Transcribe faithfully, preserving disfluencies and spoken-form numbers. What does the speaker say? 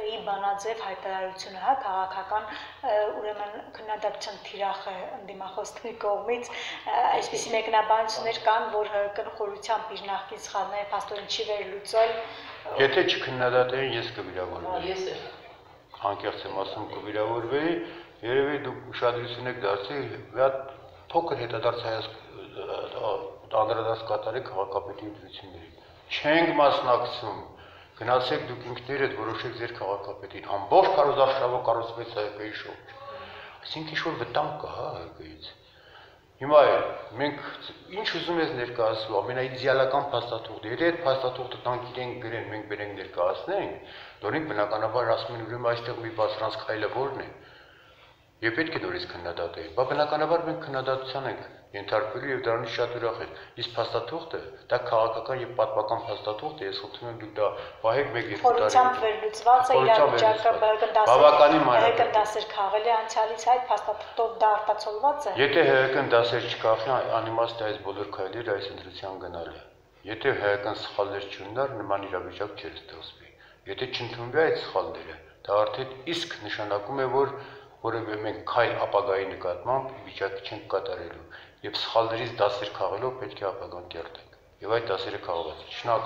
ի բանաձև հայտարարությունը, հա, քաղաքական ուրեմն քննադատության թիրախ է ընդդիմախոսների կողմից, այսպիսի մեկնաբանություններ կան, որ ՀՀԿ-ն խորությամբ իր նախկին սխալները փաստորեն չի վերլուծել։ Եթե չքննադատեին, ես կվիրավորվեի։ Անկեղծ եմ ասում, կվիրավորվեի, երևի դուք ուշադրություն եք դարձրել, մի հատ փոքր հետադարձ անդրադարձ կատարեք քաղաքապետի ընտրություններին։ Չենք մասնակցում, գնացեք դուք ինքներդ որոշեք ձեր քաղաքապետին, ամբողջ քարոզարշավը կառուցվեց ՀՀԿ-ի շուրջ։ Այսինքն ինչ-որ վտանգ կա, հա, ՀՀԿ-ից։ Հիմա մենք ինչ ուզում ես ներկայացնելու, ամենաիդեալական փաստաթուղթը, եթե այդ փաստաթուղթը տանք իրենք գրեն, մենք բերենք ներկայացնենք, դրանք բնականաբար ասում են ուրեմն այստեղ մի բարձրանք քայլը որն է։ Եվ պետք է նորից քննադատեին, բա բնականաբար մենք քննադատության ենք ենթարկվելու եւ դրանից շատ ուրախ ենք։ Իսկ փաստաթուղթը դա քաղաքական եւ պատմական փաստաթուղթ է, ես խնդրում եմ դուք դա պահեք մեկ երկու տարի։ Խորությամբ վերլուծված է իրավիճակը, բավականին ՀՀԿ-ն դասեր քաղել է անցյալից, այդ փաստաթուղթով դա արտացոլված է։ Եթե ՀՀԿ-ն դասեր չքաղի, անիմաստ է այս բոլոր քայլերը այս ընտրության գնալը։ Եթե ՀՀԿ-ն սխալներ չունենար, նման իրավիճակ չէր ստեղծվի։ Եթե չընդունվի այդ սխալները, դա արդեն իսկ նշանակում է, որ որևէ մենք քայլ ապագայի նկատմամբ վիճակի չենք կատարելու եւ սխալներից դասեր քաղելով պետք է ապագան կերտենք եւ այդ դասերը քաղված է։